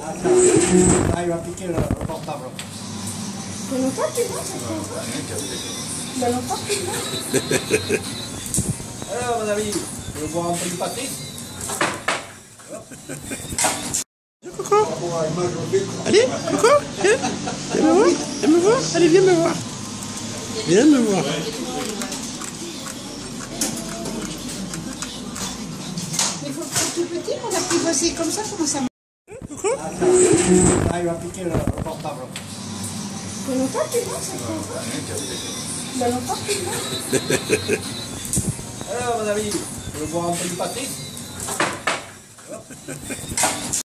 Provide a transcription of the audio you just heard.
Ah, il va piquer le portable. Mais longtemps que tu vois, ça fait longtemps. Mais longtemps que tu vois. Alors, mon ami, tu veux boire un peu du pâté? Coco. Allez, Coco, viens me voir, viens me voir, allez, viens me voir. Viens me voir. Mais il faut être tout petit pour l'apprivoiser comme ça, comment ça marche? Coco. Ah, il va piquer le portable. Mais longtemps que tu vois, ça fait longtemps. Mais longtemps que tu vois. Alors, mon ami, tu veux boire un peu du pâté?